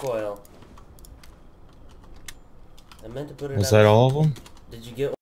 recoil. I meant to put it. Was that all of them? Did you get